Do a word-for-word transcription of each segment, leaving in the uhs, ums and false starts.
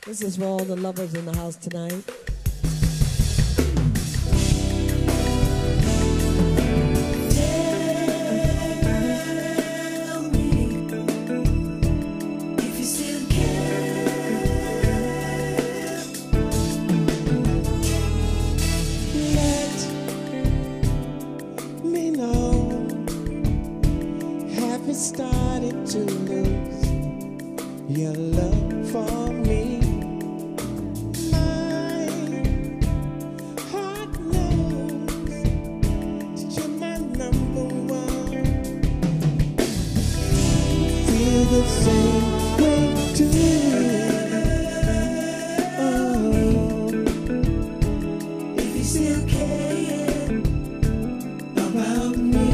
This is for all the lovers in the house tonight. Started to lose your love for me. My heart knows that you're my number one. Feel the same way too. Oh, if you still care about me.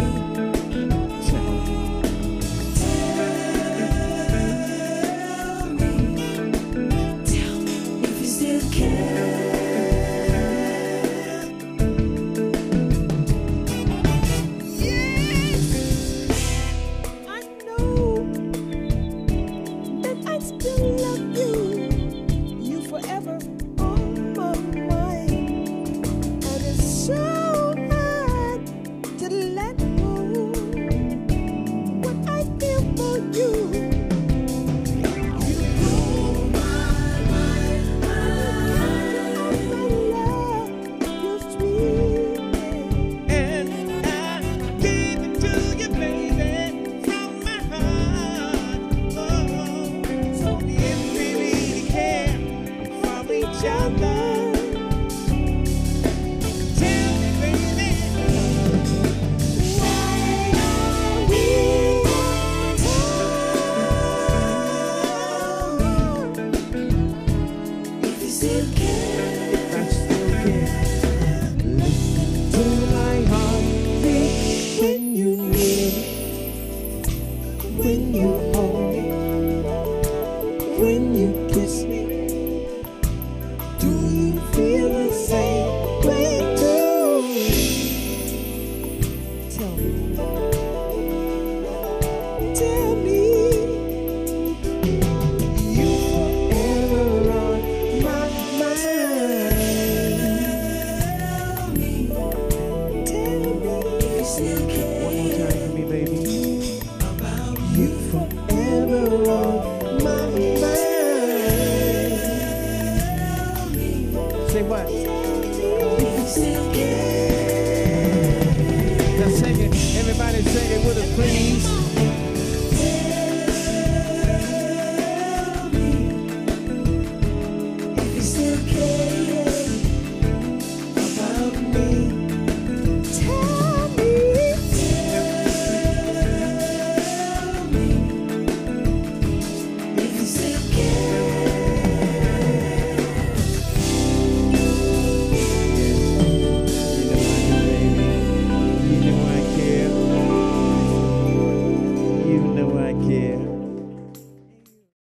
When you hold me, when you kiss me, do you feel the same way too? Tell me, tell me.